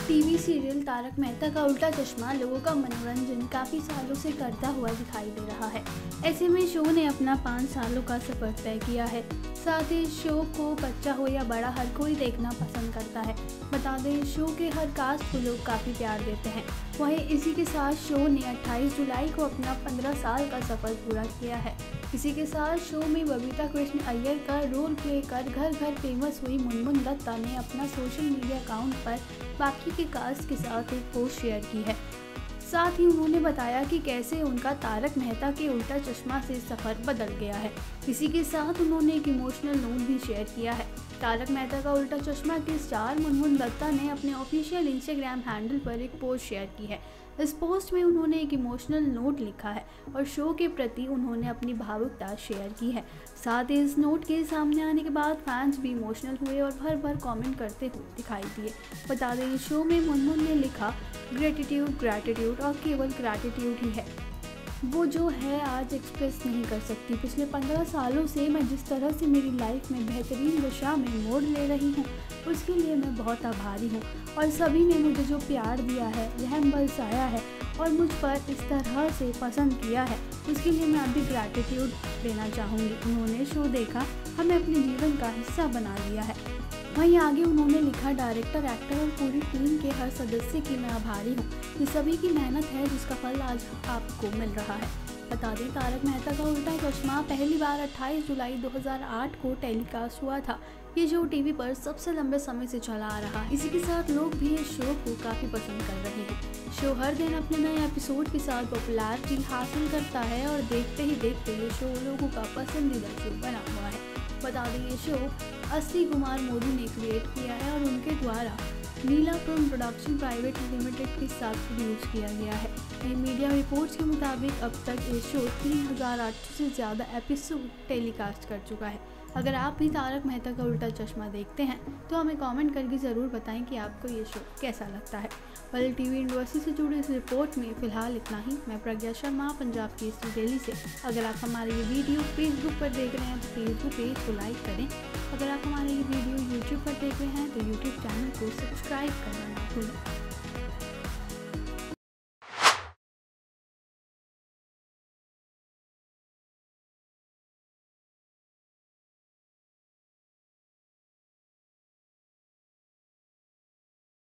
TV serial Tarak Mehta का उल्टा चश्मा लोगों का मनोरंजन काफ़ी सालों से करता हुआ दिखाई दे रहा है। ऐसे में शो ने अपना 5 सालों का सफर तय किया है। साथ ही शो को बच्चा हो या बड़ा हर कोई देखना पसंद करता है। बता दें, शो के हर कास्ट को लोग काफ़ी प्यार देते हैं। वहीं इसी के साथ शो ने 28 जुलाई को अपना 15 साल का सफर पूरा किया है। इसी के साथ शो में बबीता कृष्ण अय्यर का रोल प्ले कर घर घर फेमस हुई मुनमुन दत्ता ने अपना सोशल मीडिया अकाउंट पर बाकी के कास्ट के साथ एक पोस्ट शेयर की है। साथ ही उन्होंने बताया कि कैसे उनका तारक मेहता के उल्टा चश्मा से सफ़र बदल गया है। इसी के साथ उन्होंने एक इमोशनल नोट भी शेयर किया है। तारक मेहता का उल्टा चश्मा के स्टार मुनमुन दत्ता ने अपने ऑफिशियल इंस्टाग्राम हैंडल पर एक पोस्ट शेयर की है। इस पोस्ट में उन्होंने एक इमोशनल नोट लिखा है और शो के प्रति उन्होंने अपनी भावुकता शेयर की है। साथ ही इस नोट के सामने आने के बाद फैंस भी इमोशनल हुए और भर भर कमेंट करते हुए दिखाई दिए। बता दें, इस शो में मुनमुन ने लिखा, ग्रेटिट्यूड और केवल ग्रेटिट्यूड ही है। वो जो है आज एक्सप्रेस नहीं कर सकती। पिछले 15 सालों से मैं जिस तरह से मेरी लाइफ में बेहतरीन दिशा में मोड़ ले रही हूँ, उसके लिए मैं बहुत आभारी हूँ। और सभी ने मुझे जो प्यार दिया है, रहम बरसाया है और मुझ पर इस तरह से पसंद किया है, उसके लिए मैं अभी ग्रैटिट्यूड देना चाहूँगी। उन्होंने शो देखा, हमें अपने जीवन का हिस्सा बना लिया है। वहीं आगे उन्होंने लिखा, डायरेक्टर, एक्टर और पूरी टीम के हर सदस्य की मैं आभारी हूँ। ये सभी की मेहनत है जिसका फल आज आपको मिल रहा है। बता दें, तारक मेहता का उल्टा चश्मा पहली बार 28 जुलाई 2008 को टेलीकास्ट हुआ था। ये शो टीवी पर सबसे लंबे समय से चला आ रहा है। इसी के साथ लोग भी इस शो को काफ़ी पसंद कर रहे हैं। शो हर दिन अपने नए एपिसोड के साथ पॉपुलैरिटी हासिल करता है और देखते ही देखते ये शो लोगों का पसंदीदा शो बना हुआ है। बता दें, ये शो असली कुमार मोदी ने क्रिएट किया है और उनके द्वारा Neela film production private limited के साथ प्रोड्यूस किया गया है। मीडिया रिपोर्ट्स के मुताबिक अब तक ये शो 3800 से ज़्यादा एपिसोड टेलीकास्ट कर चुका है। अगर आप भी तारक मेहता का उल्टा चश्मा देखते हैं तो हमें कमेंट करके ज़रूर बताएं कि आपको ये शो कैसा लगता है। वर्ल्ड टीवी इंडस्ट्री से जुड़ी इस रिपोर्ट में फ़िलहाल इतना ही। मैं प्रज्ञा शर्मा, पंजाब केसरी दिल्ली से। अगर आप हमारे ये वीडियो फेसबुक पर देख रहे हैं तो फेसबुक पेज को लाइक करें। अगर आप हमारे ये वीडियो यूट्यूब पर देख रहे हैं तो यूट्यूब चैनल को सब्सक्राइब करना ना भूलें।